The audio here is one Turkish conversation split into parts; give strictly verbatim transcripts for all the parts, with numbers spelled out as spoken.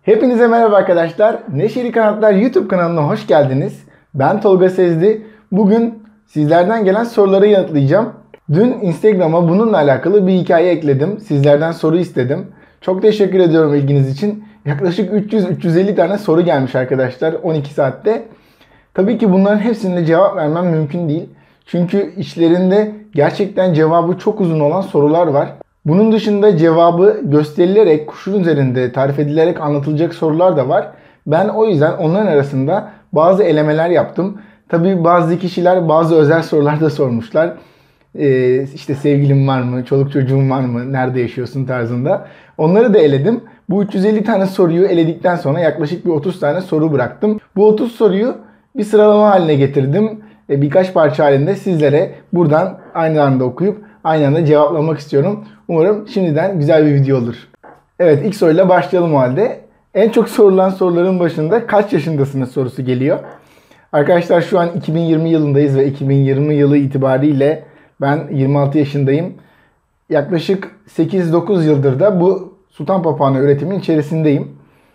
Hepinize merhaba arkadaşlar. Neşeli Kanatlar YouTube kanalına hoş geldiniz. Ben Tolga Sezdi. Bugün sizlerden gelen soruları yanıtlayacağım. Dün Instagram'a bununla alakalı bir hikaye ekledim. Sizlerden soru istedim. Çok teşekkür ediyorum ilginiz için. Yaklaşık üç yüz üç yüz elli tane soru gelmiş arkadaşlar on iki saatte. Tabii ki bunların hepsine cevap vermem mümkün değil. Çünkü içlerinde gerçekten cevabı çok uzun olan sorular var. Bunun dışında cevabı gösterilerek, kuşun üzerinde tarif edilerek anlatılacak sorular da var. Ben o yüzden onların arasında bazı elemeler yaptım. Tabii bazı kişiler bazı özel sorular da sormuşlar. Ee, işte sevgilin var mı, çoluk çocuğun var mı, nerede yaşıyorsun tarzında. Onları da eledim. Bu üç yüz elli tane soruyu eledikten sonra yaklaşık bir otuz tane soru bıraktım. Bu otuz soruyu bir sıralama haline getirdim. Ee, birkaç parça halinde sizlere buradan aynı anda okuyup aynı anda cevaplamak istiyorum. Umarım şimdiden güzel bir video olur. Evet, ilk soruyla başlayalım o halde. En çok sorulan soruların başında kaç yaşındasınız sorusu geliyor. Arkadaşlar şu an iki bin yirmi yılındayız ve iki bin yirmi yılı itibariyle ben yirmi altı yaşındayım. Yaklaşık sekiz dokuz yıldır da bu sultan papağanı üretimin içerisindeyim.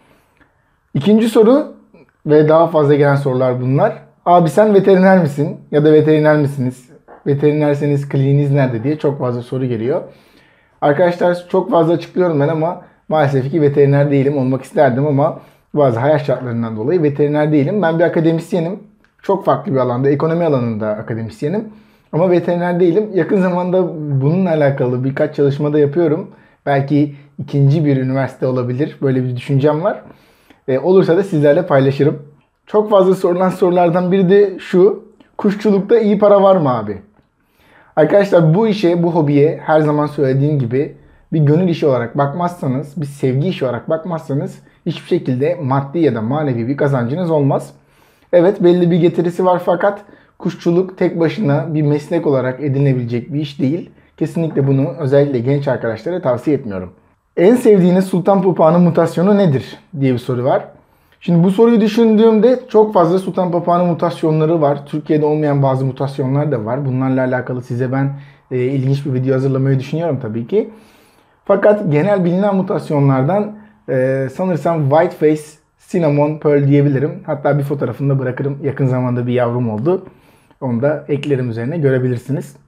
İkinci soru ve daha fazla gelen sorular bunlar. Abi sen veteriner misin? Ya da veteriner misiniz? Veterinerseniz kliniğiniz nerede diye çok fazla soru geliyor. Arkadaşlar çok fazla açıklıyorum ben ama maalesef ki veteriner değilim. Olmak isterdim ama bazı hayat şartlarından dolayı veteriner değilim. Ben bir akademisyenim. Çok farklı bir alanda, ekonomi alanında akademisyenim. Ama veteriner değilim. Yakın zamanda bununla alakalı birkaç çalışmada yapıyorum. Belki ikinci bir üniversite olabilir. Böyle bir düşüncem var. E, olursa da sizlerle paylaşırım. Çok fazla sorulan sorulardan biri de şu. Kuşçulukta iyi para var mı abi? Arkadaşlar bu işe, bu hobiye her zaman söylediğim gibi bir gönül işi olarak bakmazsanız, bir sevgi işi olarak bakmazsanız hiçbir şekilde maddi ya da manevi bir kazancınız olmaz. Evet, belli bir getirisi var fakat kuşçuluk tek başına bir meslek olarak edinilebilecek bir iş değil. Kesinlikle bunu özellikle genç arkadaşlara tavsiye etmiyorum. En sevdiğiniz sultan papağanı mutasyonu nedir diye bir soru var. Şimdi bu soruyu düşündüğümde çok fazla sultan papağanı mutasyonları var. Türkiye'de olmayan bazı mutasyonlar da var. Bunlarla alakalı size ben e, ilginç bir video hazırlamayı düşünüyorum tabii ki. Fakat genel bilinen mutasyonlardan e, sanırsam Whiteface Cinnamon Pearl diyebilirim. Hatta bir fotoğrafını da bırakırım. Yakın zamanda bir yavrum oldu. Onu da eklerim üzerine görebilirsiniz.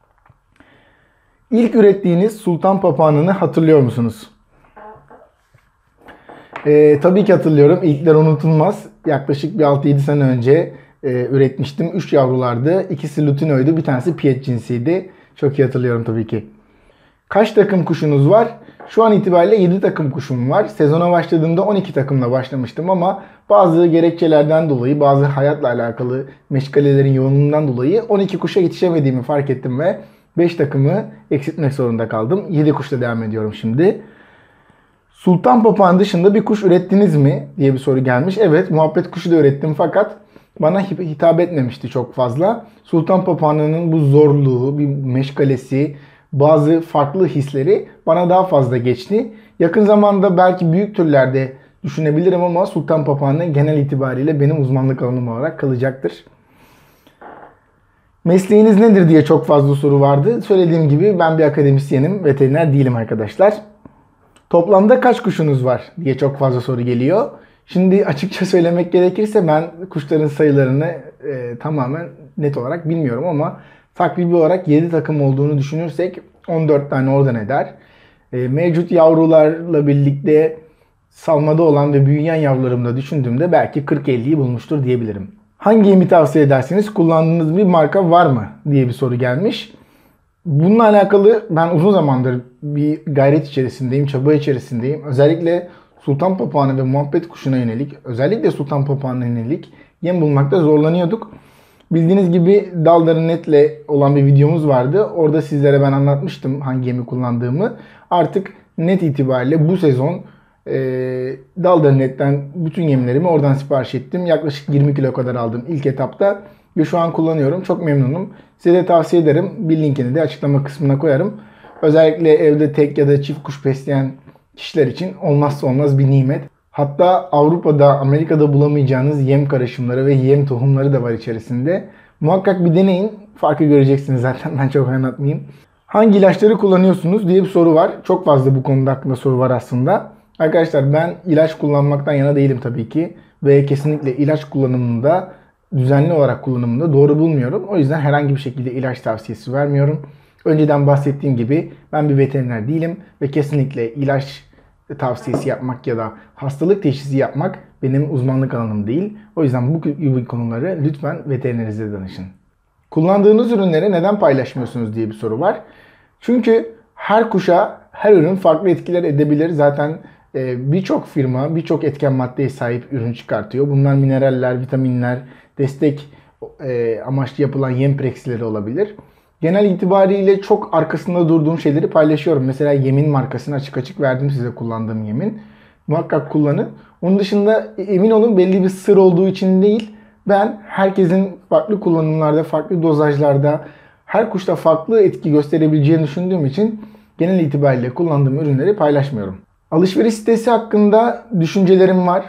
İlk ürettiğiniz sultan papağanını hatırlıyor musunuz? Ee, tabii ki hatırlıyorum. İlkler unutulmaz. Yaklaşık bir altı yedi sene önce e, üretmiştim. üç yavrulardı. İkisi Lutino'ydu. Bir tanesi Piet cinsiydi. Çok iyi hatırlıyorum tabii ki. Kaç takım kuşunuz var? Şu an itibariyle yedi takım kuşum var. Sezona başladığımda on iki takımla başlamıştım ama bazı gerekçelerden dolayı, bazı hayatla alakalı meşgalelerin yoğunluğundan dolayı on iki kuşa yetişemediğimi fark ettim ve beş takımı eksiltmek zorunda kaldım. yedi kuşla devam ediyorum şimdi. Sultan papağan dışında bir kuş ürettiniz mi diye bir soru gelmiş. Evet, muhabbet kuşu da ürettim fakat bana hitap etmemişti çok fazla. Sultan papağanının bu zorluğu, bir meşgalesi, bazı farklı hisleri bana daha fazla geçti. Yakın zamanda belki büyük türlerde düşünebilirim ama sultan papağanı genel itibariyle benim uzmanlık alanım olarak kalacaktır. Mesleğiniz nedir diye çok fazla soru vardı. Söylediğim gibi ben bir akademisyenim, veteriner değilim arkadaşlar. Toplamda kaç kuşunuz var diye çok fazla soru geliyor. Şimdi açıkça söylemek gerekirse ben kuşların sayılarını e, tamamen net olarak bilmiyorum ama takribi olarak yedi takım olduğunu düşünürsek on dört tane oradan eder. E, mevcut yavrularla birlikte salmada olan ve büyüyen yavrularımı da düşündüğümde belki kırk elliyi bulmuştur diyebilirim. Hangi yemi tavsiye edersiniz? Kullandığınız bir marka var mı diye bir soru gelmiş. Bununla alakalı ben uzun zamandır bir gayret içerisindeyim, çaba içerisindeyim. Özellikle sultan papağanı ve muhabbet kuşuna yönelik, özellikle sultan papağanına yönelik yem bulmakta zorlanıyorduk. Bildiğiniz gibi Daldar'ın Net'le olan bir videomuz vardı. Orada sizlere ben anlatmıştım hangi yemi kullandığımı. Artık net itibariyle bu sezon e, Daldar'ın Net'ten bütün yemlerimi oradan sipariş ettim. Yaklaşık yirmi kilo kadar aldım ilk etapta. Ve şu an kullanıyorum. Çok memnunum. Size de tavsiye ederim. Bir linkini de açıklama kısmına koyarım. Özellikle evde tek ya da çift kuş besleyen kişiler için olmazsa olmaz bir nimet. Hatta Avrupa'da, Amerika'da bulamayacağınız yem karışımları ve yem tohumları da var içerisinde. Muhakkak bir deneyin. Farkı göreceksiniz zaten. Ben çok anlatmayayım. Hangi ilaçları kullanıyorsunuz diye bir soru var. Çok fazla bu konuda hakkında soru var aslında. Arkadaşlar ben ilaç kullanmaktan yana değilim tabii ki. Ve kesinlikle ilaç kullanımında, düzenli olarak kullanımında doğru bulmuyorum. O yüzden herhangi bir şekilde ilaç tavsiyesi vermiyorum. Önceden bahsettiğim gibi ben bir veteriner değilim ve kesinlikle ilaç tavsiyesi yapmak ya da hastalık teşhisi yapmak benim uzmanlık alanım değil. O yüzden bu gibi konuları lütfen veterinerinize danışın. Kullandığınız ürünleri neden paylaşmıyorsunuz diye bir soru var. Çünkü her kuşa her ürün farklı etkiler edebilir. Zaten birçok firma birçok etken maddeye sahip ürün çıkartıyor. Bunlar mineraller, vitaminler, destek amaçlı yapılan yem preksileri olabilir. Genel itibariyle çok arkasında durduğum şeyleri paylaşıyorum. Mesela yemin markasını açık açık verdim size, kullandığım yemin. Muhakkak kullanın. Onun dışında emin olun belli bir sır olduğu için değil. Ben herkesin farklı kullanımlarda, farklı dozajlarda, her kuşta farklı etki gösterebileceğini düşündüğüm için genel itibariyle kullandığım ürünleri paylaşmıyorum. Alışveriş sitesi hakkında düşüncelerim var.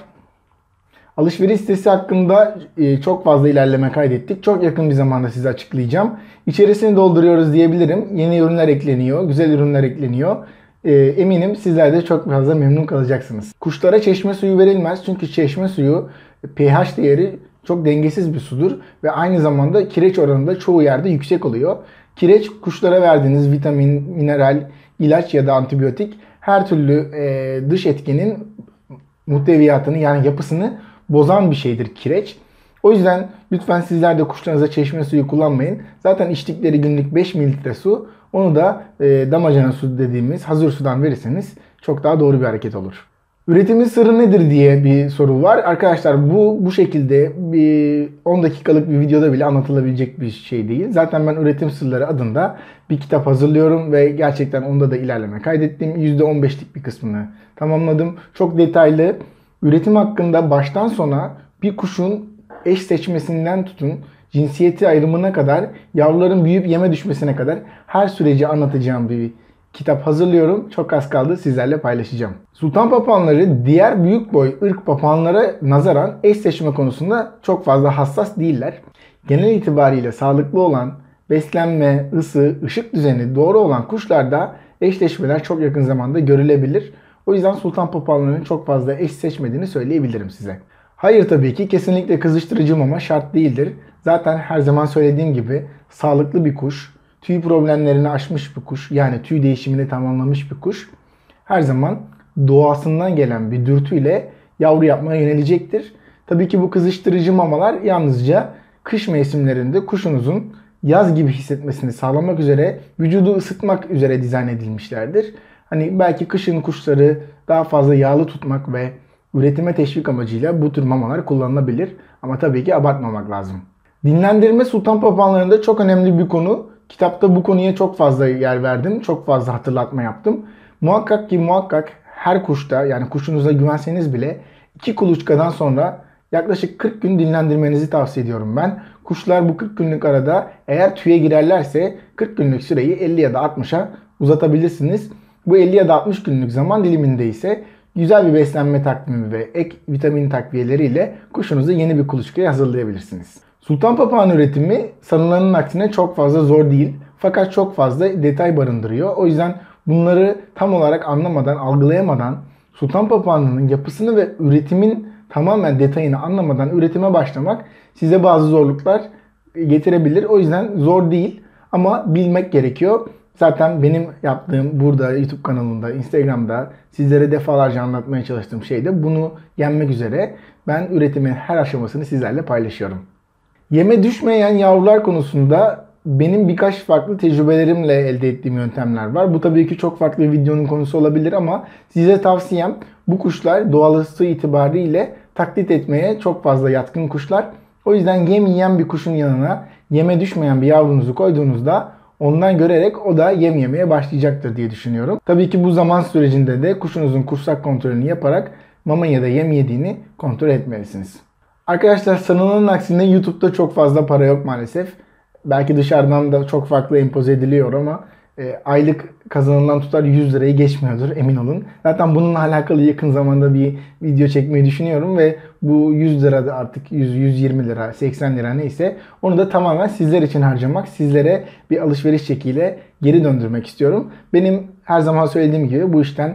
Alışveriş sitesi hakkında çok fazla ilerleme kaydettik. Çok yakın bir zamanda size açıklayacağım. İçerisini dolduruyoruz diyebilirim. Yeni ürünler ekleniyor, güzel ürünler ekleniyor. Eminim sizler de çok fazla memnun kalacaksınız. Kuşlara çeşme suyu verilmez. Çünkü çeşme suyu pH değeri çok dengesiz bir sudur. Ve aynı zamanda kireç oranı da çoğu yerde yüksek oluyor. Kireç kuşlara verdiğiniz vitamin, mineral, ilaç ya da antibiyotik her türlü dış etkenin muhteviyatını yani yapısını bozan bir şeydir kireç. O yüzden lütfen sizler de kuşlarınıza çeşme suyu kullanmayın. Zaten içtikleri günlük beş mililitre su, onu da e, damacana su dediğimiz hazır sudan verirseniz çok daha doğru bir hareket olur. Üretimin sırrı nedir diye bir soru var. Arkadaşlar bu bu şekilde bir on dakikalık bir videoda bile anlatılabilecek bir şey değil. Zaten ben üretim sırları adında bir kitap hazırlıyorum ve gerçekten onda da ilerleme kaydettim. yüzde on beşlik bir kısmını tamamladım. Çok detaylı üretim hakkında baştan sona bir kuşun eş seçmesinden tutun cinsiyeti ayrımına kadar, yavruların büyüyüp yeme düşmesine kadar her süreci anlatacağım bir kitap hazırlıyorum. Çok az kaldı, sizlerle paylaşacağım. Sultan papağanları diğer büyük boy ırk papağanlara nazaran eş seçme konusunda çok fazla hassas değiller. Genel itibariyle sağlıklı olan, beslenme, ısı, ışık düzeni doğru olan kuşlarda eşleşmeler çok yakın zamanda görülebilir. O yüzden sultan papağanlarının çok fazla eş seçmediğini söyleyebilirim size. Hayır, tabii ki kesinlikle kızıştırıcı mama şart değildir. Zaten her zaman söylediğim gibi sağlıklı bir kuş, tüy problemlerini aşmış bir kuş, yani tüy değişimini tamamlamış bir kuş her zaman doğasından gelen bir dürtüyle yavru yapmaya yönelecektir. Tabii ki bu kızıştırıcı mamalar yalnızca kış mevsimlerinde kuşunuzun yaz gibi hissetmesini sağlamak üzere, vücudu ısıtmak üzere dizayn edilmişlerdir. Hani belki kışın kuşları daha fazla yağlı tutmak ve üretime teşvik amacıyla bu tür mamalar kullanılabilir. Ama tabii ki abartmamak lazım. Dinlendirme sultan papağanlarında çok önemli bir konu. Kitapta bu konuya çok fazla yer verdim. Çok fazla hatırlatma yaptım. Muhakkak ki muhakkak her kuşta, yani kuşunuza güvenseniz bile iki kuluçkadan sonra yaklaşık kırk gün dinlendirmenizi tavsiye ediyorum ben. Kuşlar bu kırk günlük arada eğer tüye girerlerse kırk günlük süreyi elli ya da altmışa uzatabilirsiniz. Bu elli ya da altmış günlük zaman diliminde ise güzel bir beslenme takvimi ve ek vitamin takviyeleriyle kuşunuzu yeni bir kuluçkaya hazırlayabilirsiniz. Sultan papağan üretimi sanılanın aksine çok fazla zor değil. Fakat çok fazla detay barındırıyor. O yüzden bunları tam olarak anlamadan, algılayamadan, sultan papağanının yapısını ve üretimin tamamen detayını anlamadan üretime başlamak size bazı zorluklar getirebilir. O yüzden zor değil ama bilmek gerekiyor. Zaten benim yaptığım burada YouTube kanalında, Instagram'da sizlere defalarca anlatmaya çalıştığım şey de bunu yenmek üzere ben üretimin her aşamasını sizlerle paylaşıyorum. Yeme düşmeyen yavrular konusunda benim birkaç farklı tecrübelerimle elde ettiğim yöntemler var. Bu tabii ki çok farklı bir videonun konusu olabilir ama size tavsiyem, bu kuşlar doğası itibariyle taklit etmeye çok fazla yatkın kuşlar. O yüzden yem yiyen bir kuşun yanına yeme düşmeyen bir yavrunuzu koyduğunuzda ondan görerek o da yem yemeye başlayacaktır diye düşünüyorum. Tabii ki bu zaman sürecinde de kuşunuzun kursak kontrolünü yaparak mama ya da yem yediğini kontrol etmelisiniz. Arkadaşlar sanılanın aksine YouTube'da çok fazla para yok maalesef. Belki dışarıdan da çok farklı empoze ediliyor ama e, aylık kazanılan tutar yüz lirayı geçmiyordur, emin olun. Zaten bununla alakalı yakın zamanda bir video çekmeyi düşünüyorum ve bu yüz lira da artık yüz yüz yirmi lira, seksen lira neyse onu da tamamen sizler için harcamak, sizlere bir alışveriş çekiyle geri döndürmek istiyorum. Benim her zaman söylediğim gibi bu işten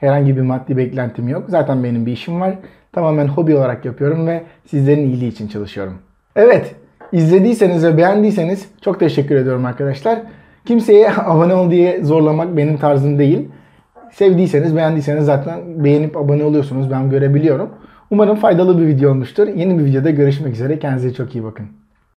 Herhangi bir maddi beklentim yok. Zaten benim bir işim var. Tamamen hobi olarak yapıyorum ve sizlerin iyiliği için çalışıyorum. Evet, izlediyseniz ve beğendiyseniz çok teşekkür ediyorum arkadaşlar. Kimseye abone ol diye zorlamak benim tarzım değil. Sevdiyseniz, beğendiyseniz zaten beğenip abone oluyorsunuz. Ben görebiliyorum. Umarım faydalı bir video olmuştur. Yeni bir videoda görüşmek üzere. Kendinize çok iyi bakın.